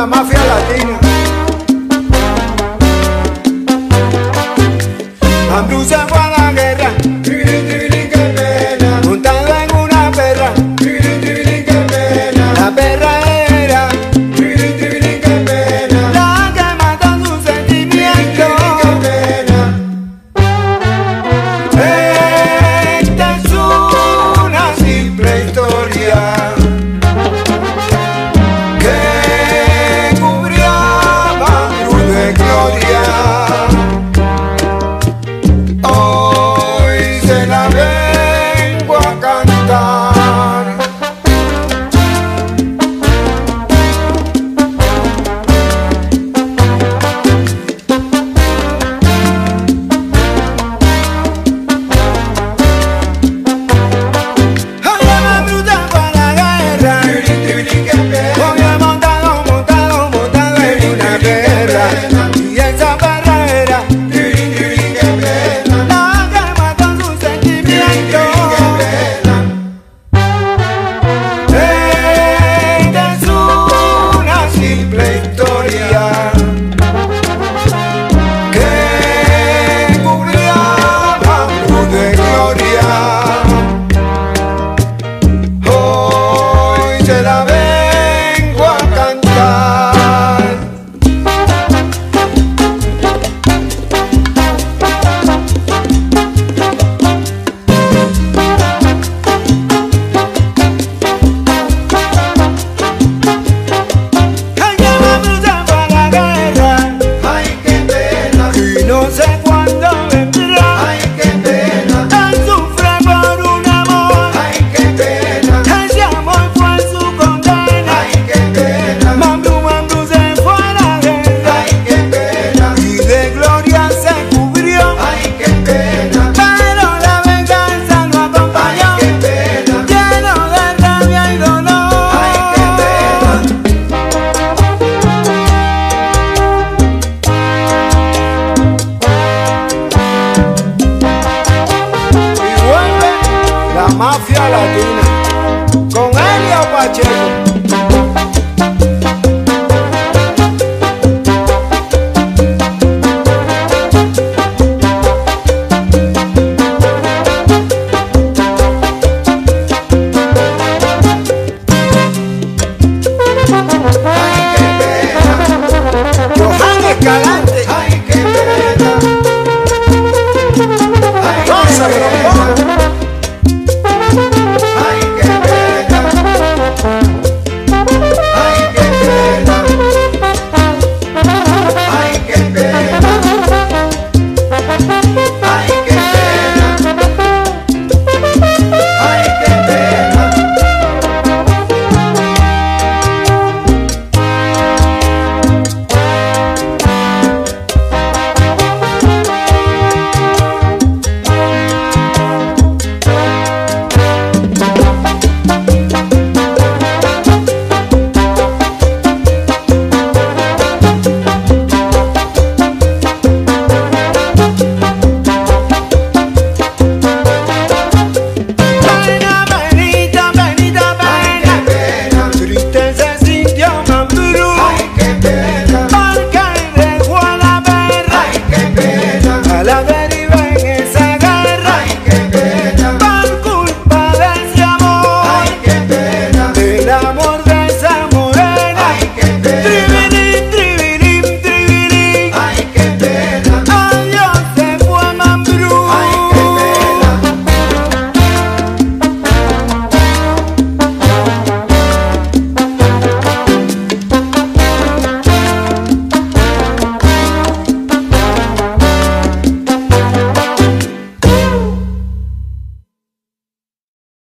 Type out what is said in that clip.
la mafia latina. Mambrú se fue a la guerra, qué pena, montado en una perra, qué pena. La perra era, qué pena, la que mató sus sentimientos, qué pena. Esta es una simple historia que cubrió a Mambrú de gloria. Hoy se la vengo a cantar. Oye, Mambrú se fue a la guerra, obvio montado en una perra, y esa perra era la que mató sus sentimientos. Esta es una simple historia que cubrió a Mambrú de gloria. Hoy se la vengo a cantar. Ay, que Mambrú se fue a la guerra, Ay, qué pena, y no sé cuándo vendrá. ay, qué pena, Él sufre por un amor, ay, qué pena, ese amor fue su condena. ay, qué pena, Mambrú se fue a la guerra, ay, qué pena, y de gloria se cubrió. ay, qué pena, Pero la venganza lo acompañó, ay, qué pena, lleno de rabia y dolor. ay, qué pena. Y vuelve la mafia latina con Helio Pacheco.